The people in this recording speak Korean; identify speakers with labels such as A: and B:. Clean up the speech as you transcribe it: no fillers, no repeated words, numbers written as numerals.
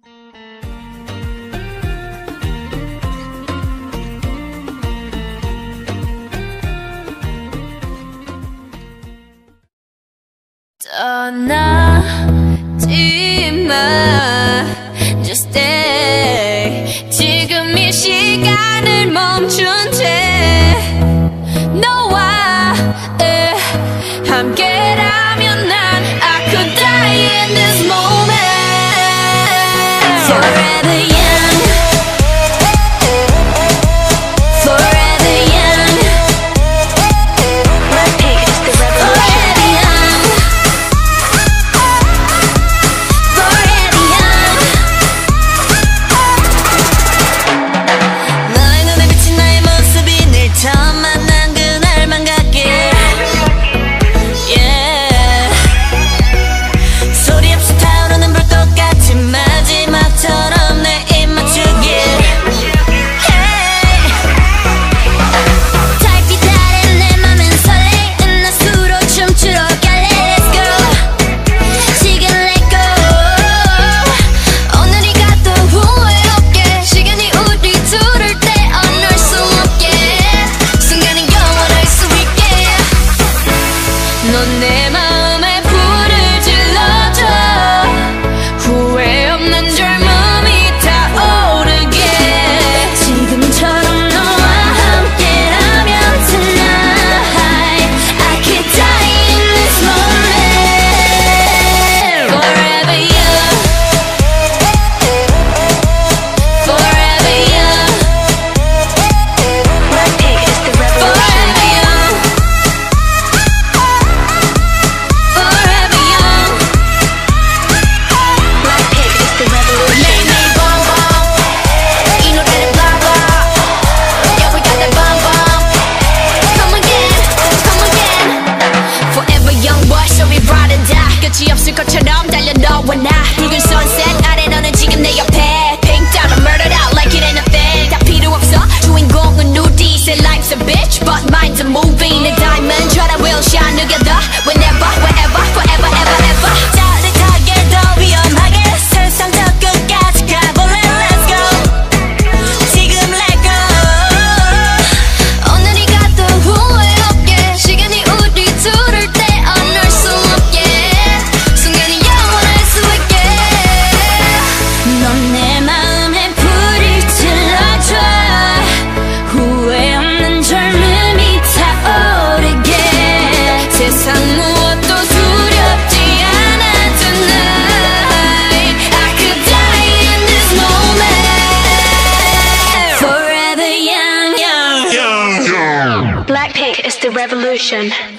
A: 떠나지 마, just stay. 지금 이 시간을 멈춘 채 너와 함께라면 난 I could die in this moment. Forever young, forever young. BLACKPINK is the revolution. 넌 내 마음에 불을 질러줘. 후회 없는 젊음이 타오르게. 지금처럼 너와 함께라면 tonight I could die in this moment. Forever young, forever young. BLACKPINK is the revolution. 끝이 없을 것처럼 달려 너와 나. 붉은 sunset 아래 너는 지금 내 옆에. Pink down and murdered out like it ain't a thing. 다 필요 없어 주인공은 우리. Say life's a bitch but mine's a movie. 내 diamond try to will shine together. Whenever, wherever, forever, ever, ever. 짜릿하게 더 위험하게 세상 저 끝까지 가볼래. Let's go. 지금 let go. 오늘이 가도 후회 없게. 시간이 우리 둘을 떼어낼 수 없게. 넌 내 마음에 불을 질러줘. 후회 없는 젊음이 타오르게. 세상 무엇도 두렵지 않아 tonight. I could die in this moment. Forever young, young. BLACKPINK is the revolution.